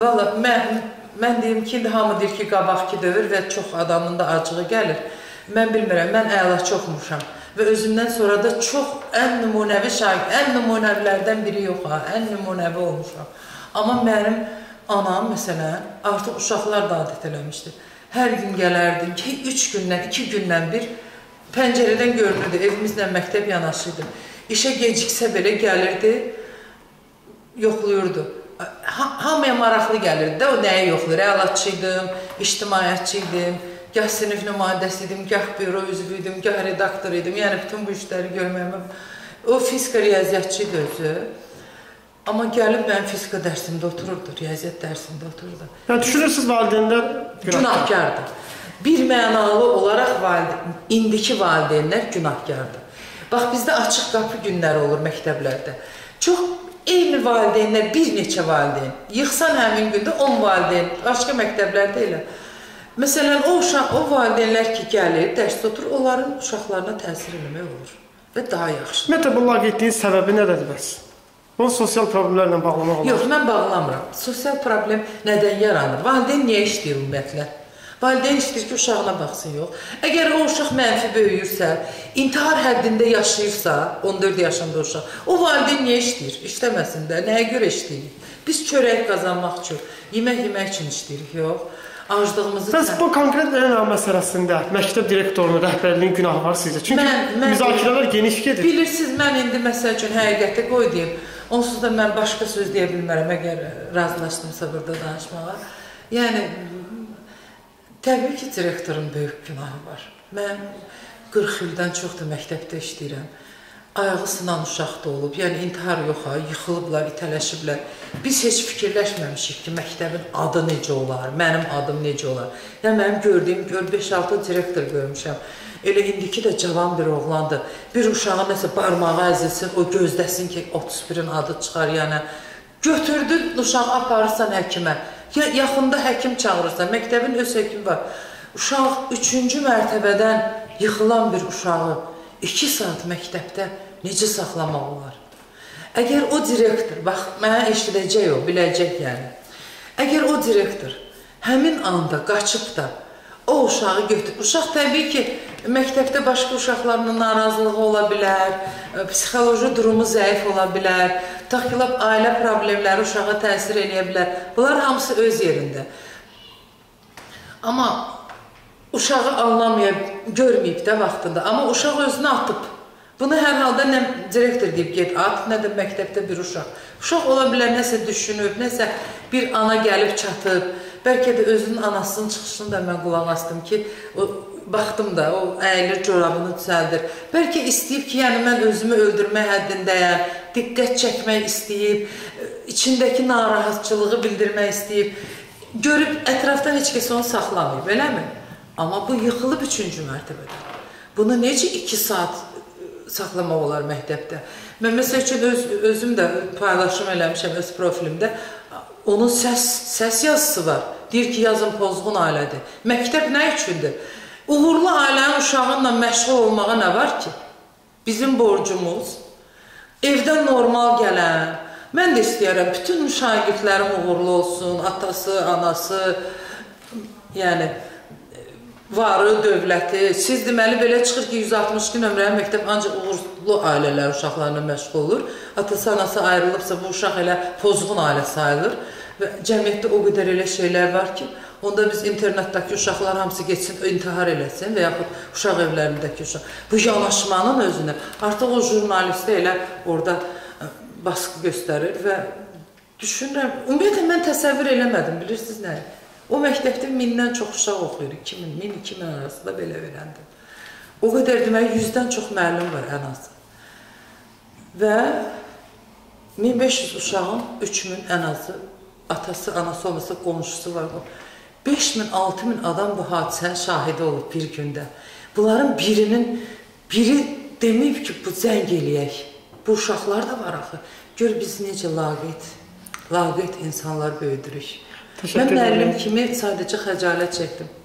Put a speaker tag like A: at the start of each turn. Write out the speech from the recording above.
A: Valla, mən deyim ki, indi hamı deyir ki, qabaqki dövr və çox adamın da acığı gəlir. Mən bilmirəm, mən əlaçı oxumuşam və özümdən sonra da çox ən nümunəvi şagird, ən nümunəvilərdən biri yox ha, ən nümunəvi olmuşam. Amma mənim anam, məsələn, artıq uşaqlar da adət eləmişdir. Hər gün gələrdim ki, 3 gündən, 2 gündən bir pəncərədən görünürdü, evimizlə məktəb yanaşıydı. İşə geciksə belə gəlirdi, yoxluyurdu. Hamıya maraqlı gəlirdi də, o nəyə yoxlayır? Əlaçıydım, ictimaiyyətçiydim, gah sinif nümayəndəsiydim, gah büro üzvüydüm, gah redaktor idim. Yəni, bütün bu işləri görməyəm. O fizika riyaziyyatçıydı özü. Amma gəlib mənim fizika dərsimdə otururdu, riyaziyyat dərsində otururdu.
B: Yəni, düşünürsünüz valideynlər
A: günahkardır. Bir mənalı olaraq indiki valideynlər günahkardır. Bax, bizdə açıq qapı günləri olur məktəblərdə. Çox eyni valideynlər, bir neçə valideyn. Yıxsan həmin gündə 10 valideyn, başqa məktəblərdə elə. Məsələn, o valideynlər ki, gəlir, dərsdə oturur, onların uşaqlarına təsir eləmək olur və daha yaxşı.
B: Ümumiyyətlə, bu laqeydliyin səbəbi nədədir bəs? Bunu sosial problemlərlə bağlamaq olar?
A: Yox, mən bağlamıram. Sosial problem nədən yaranır? Valideyn niyə işləyir ümumiyyətlə? Valideyn istəyir ki, uşağına baxsın, yox. Əgər o uşaq mənfi böyüyürsə, intihar həddində yaşayırsa, 14 yaşında uşaq, o valideyn niyə işləyir? İşləməsin də, nəyə görə işləyirik? Biz çörək qazanmaq üçün, yemək üçün işləyirik, yox. Aclığımızı...
B: Bəs bu konkret ənam məsələsində məktəb direktorunun, rəhbərliyin günahı var sizcə? Çünki müzakirələr geniş gedir.
A: Bilirsiniz, mən indi məsəl üçün həqiqətə qoy deyim, onsuz da mən başqa söz deyə bilmərəm, əgər razılaşdımsa burada danışmağa. Yəni, təbii ki, direktorun böyük günahı var. Mən 40 ildən çox da məktəbdə işləyirəm. Ayağı sınan uşaq da olub, yəni intihar yox ha, yıxılıblar, itələşiblər. Biz heç fikirləşməmişik ki, məktəbin adı necə olar, mənim adım necə olar. Yəni, mənim gördüyüm, 5-6 direktor görmüşəm. Elə indiki də cavan bir oğlandır. Bir uşağa nəsə barmağı əzilsin, o gözləsin ki, 31-in adı çıxar, yəni. Götürdün, uşağı aparırsan həkimə. Yaxında həkim çağırırsan, məktəbin öz həkimi var. Uşaq 3-cü mərtəbədən yıxılan bir uşağı 2 saat məktəbdə necə saxlamaq olar? Əgər o direktor, bax, mənə eşidəcək o, biləcək yəni. Əgər o direktor həmin anda qaçıb da o uşağı götürür, uşaq təbii ki, məktəbdə başqa uşaqlarla narazılığı ola bilər, psixoloji durumu zəif ola bilər, taxilab ailə problemləri uşağa təsir edə bilər. Bunlar hamısı öz yerində. Amma uşağı görməyib də vaxtında, amma uşaq özünü atıb. Bunu hər halda nə direktor deyib, get at, nə də məktəbdə bir uşaq. Uşaq ola bilər, nəsə düşünüb, nəsə bir ana gəlib çatıb, bəlkə də özünün anasının çıxışını da mən qulaq astım ki, baxdım da, o əyilir, corabını düzəldir. Bəlkə istəyib ki, yəni mən özümü öldürmək həddindəyəm, diqqət çəkmək istəyib, içindəki narahatçılığı bildirmək istəyib, görüb ətrafdan heç kəs onu saxlamayıb, eləmi? Amma bu yıxılıb 3-cü mərtəbədə. Bunu necə 2 saat saxlamaq olar məktəbdə? Mən məsəl üçün özüm də paylaşım eləmişəm öz profilimdə. Onun səs yazısı var. Deyir ki, yazın pozğun ailədir. Məktəb nə üçündür? Uğurlu ailənin uşağınla məşğul olmağa nə var ki? Bizim borcumuz, evdən normal gələn, mən də istəyərəm, bütün şagirdlərim uğurlu olsun, atası, anası, yəni, varı, dövləti. Siz deməli belə çıxır ki, 162 nömrəli məktəb ancaq uğurlu ailələr uşaqlarına məşğul olur. Atası, anası ayrılıbsa bu uşaq elə pozğun ailə sayılır. Və cəmiyyətdə o qədər elə şeylər var ki, onda biz internetdəki uşaqlar hamısı geçsin, intihar eləsin və yaxud uşaq evlərindəki uşaq. Bu yanaşmanın özünü artıq o jurnalistə elə orada baskı göstərir və düşünürəm, ümumiyyətlə mən təsəvvür eləmədim, bilirsiniz nə? O məktəbdə 1000-dən çox uşaq oxuyur, 1000-2000 arasında belə verəndim. O qədər demək, 100-dən çox müəllim var ən azı. Və 1500 uşağın 3000 ən azı atası, anası olmasa qonşusu var. 5000-6000 adam bu hadisənin şahidi olub bir gündə. Bunların biri deməyib ki, bu zəng eləyək. Bu uşaqlar da var axı. Gör biz necə laqeyd insanlar böyüdürük. Mən müəllim kimi sadəcə xəcalət çəkdim.